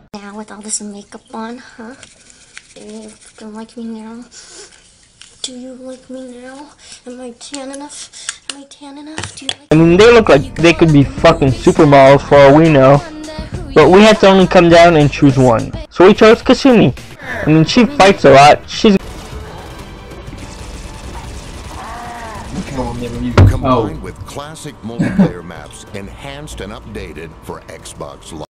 Now with all this makeup on, huh? Do you don't like me now? Do you like me now? Am I tan enough? Am I tan enough? Do you like I mean, they look like they could be fucking supermodels for all we know. But we had to only come down and choose one. So we chose Kasumi. I mean, she fights a lot. She's combined with classic multiplayer maps, enhanced and updated for Xbox Live.